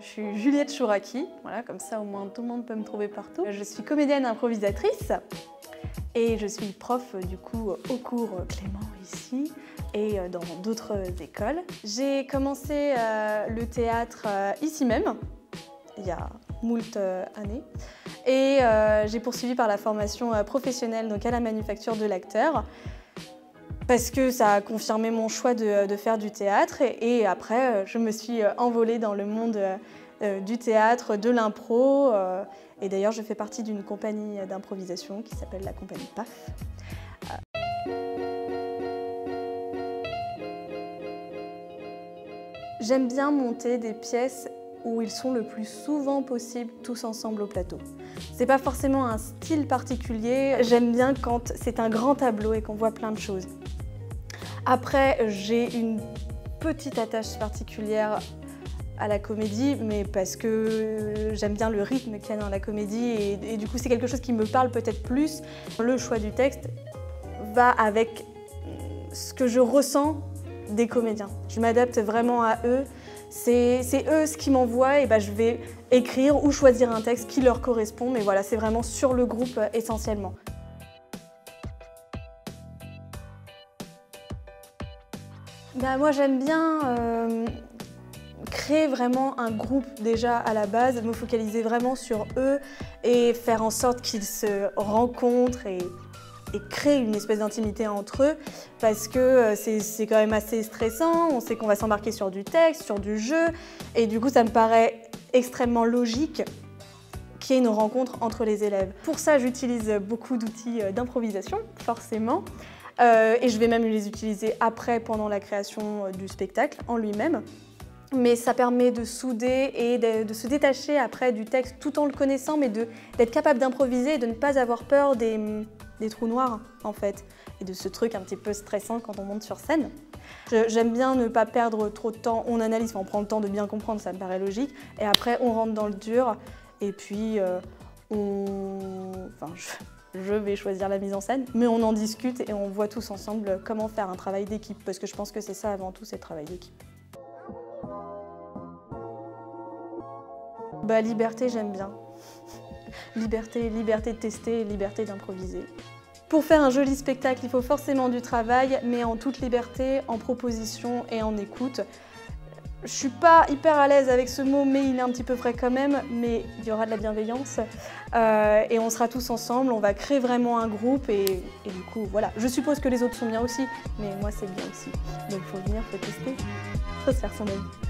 Je suis Juliette Chouraki, voilà, comme ça au moins tout le monde peut me trouver partout. Je suis comédienne improvisatrice et je suis prof du coup au cours Clément ici et dans d'autres écoles. J'ai commencé le théâtre ici même, il y a moult années, et j'ai poursuivi par la formation professionnelle donc à la Manufacture de l'acteur, parce que ça a confirmé mon choix de faire du théâtre et après je me suis envolée dans le monde du théâtre, de l'impro et d'ailleurs je fais partie d'une compagnie d'improvisation qui s'appelle la compagnie PAF. J'aime bien monter des pièces où ils sont le plus souvent possible tous ensemble au plateau. C'est pas forcément un style particulier, j'aime bien quand c'est un grand tableau et qu'on voit plein de choses. Après, j'ai une petite attache particulière à la comédie, mais parce que j'aime bien le rythme qu'il y a dans la comédie et du coup c'est quelque chose qui me parle peut-être plus. Le choix du texte va avec ce que je ressens des comédiens. Je m'adapte vraiment à eux. C'est eux ce qui m'envoient et je vais écrire ou choisir un texte qui leur correspond, mais voilà, c'est vraiment sur le groupe essentiellement. Moi j'aime bien créer vraiment un groupe déjà à la base, me focaliser vraiment sur eux et faire en sorte qu'ils se rencontrent et créer une espèce d'intimité entre eux parce que c'est quand même assez stressant, on sait qu'on va s'embarquer sur du texte, sur du jeu et du coup ça me paraît extrêmement logique qu'il y ait une rencontre entre les élèves. Pour ça j'utilise beaucoup d'outils d'improvisation, forcément. Et je vais même les utiliser après, pendant la création du spectacle en lui-même. Mais ça permet de souder et de se détacher après du texte tout en le connaissant, mais d'être capable d'improviser et de ne pas avoir peur des trous noirs en fait. Et de ce truc un petit peu stressant quand on monte sur scène. J'aime bien ne pas perdre trop de temps, on analyse, on prend le temps de bien comprendre, ça me paraît logique. Et après on rentre dans le dur et puis je vais choisir la mise en scène, mais on en discute et on voit tous ensemble comment faire un travail d'équipe, parce que je pense que c'est ça avant tout, c'est le travail d'équipe. Liberté, j'aime bien. Liberté de tester, liberté d'improviser. Pour faire un joli spectacle, il faut forcément du travail, mais en toute liberté, en proposition et en écoute. Je suis pas hyper à l'aise avec ce mot, mais il est un petit peu vrai quand même, mais il y aura de la bienveillance et on sera tous ensemble, on va créer vraiment un groupe et du coup, voilà. Je suppose que les autres sont bien aussi, mais moi c'est bien aussi. Donc il faut venir, il faut tester, il faut se faire son avis.